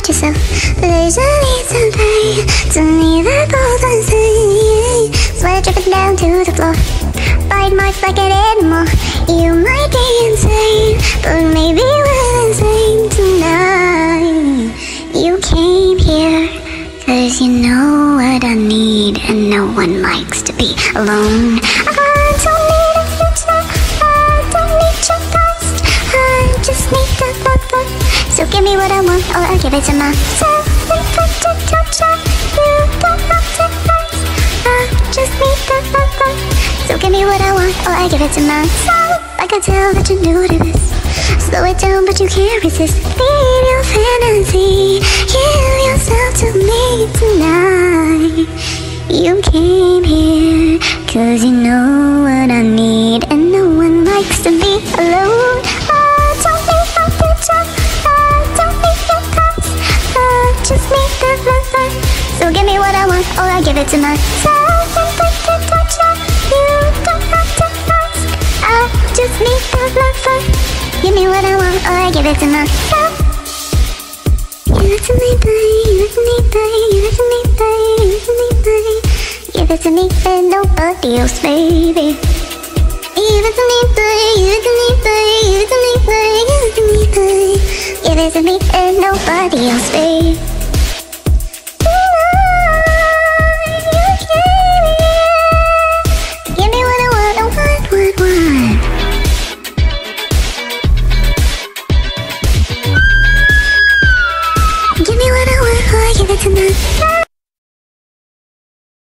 yourself. There's a need to pay to me the golden thing. Sweat dripping down to the floor, bite marks like an animal. You might be insane, but maybe we're insane tonight. You came here 'cause you know what I need, and no one likes to be alone. I don't need a future, I don't need your past, I just need the love. So give me what I want, or I'll give it to myself. You don't have to ask, I just need the love. So give me what I want, or I give it to myself. I can tell that you're new to this. Slow it down, but you can't resist. Leave your fantasy, give yourself to me tonight. You came here 'cause you know what I need, and no one likes to be alone. I don't need my future, I don't need your past, I just need the love. So give me what I want, or I give it to myself. You don't have to ask, I just need the love. Give me what I want, or I give it to myself. Give it to me, babe, give it to me, babe, give it to me, babe, give it to me, babe. Give it to me and nobody else, baby. Give it to me, babe, give it to me, babe, give it to me, babe, give it to me, babe. Give it to me and nobody else, babe.